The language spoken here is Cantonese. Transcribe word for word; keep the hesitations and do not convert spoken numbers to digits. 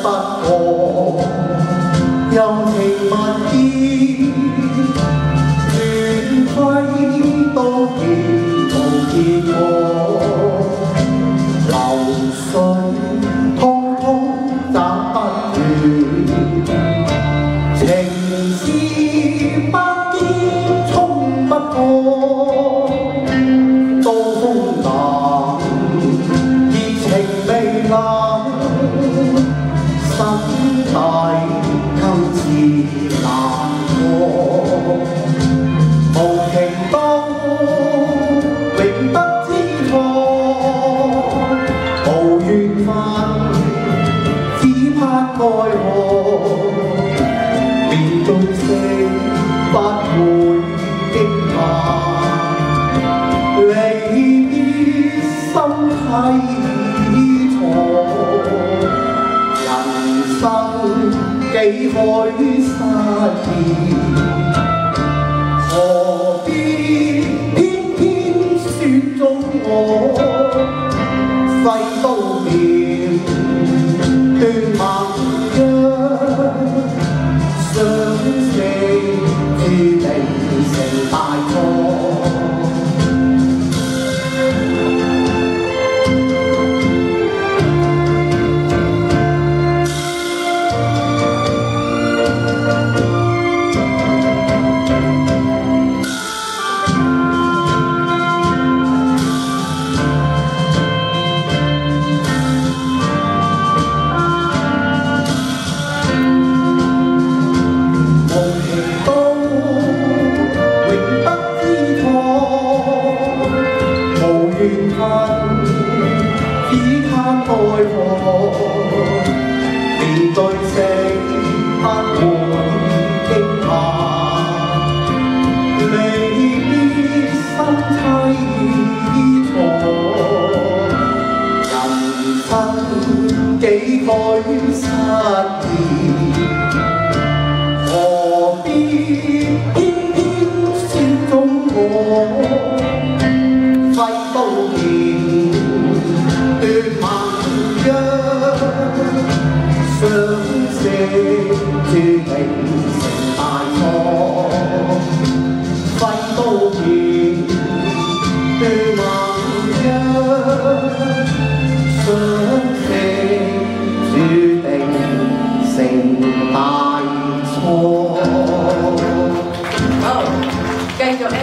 不過，柔情蜜意，亂揮都見無結果，流水通通斬不斷，情絲百結衝不過，刀鋒冷，熱情未冷。 心底今次難過，無情到永不知錯，無緣分只盼愛河，面對死不會驚訝，離別心體錯。 人生幾許失意，何必偏偏選中我？揮刀劍斷盟約，相識注定成大錯。 緣分只盼愛河，面對死不會驚嚇，離別心凄楚，人生幾許失意，何必偏偏選中我？ 揮刀劍斷盟約，相識注定成大錯。揮刀劍斷盟約，相識注定成大錯。 好，繼續。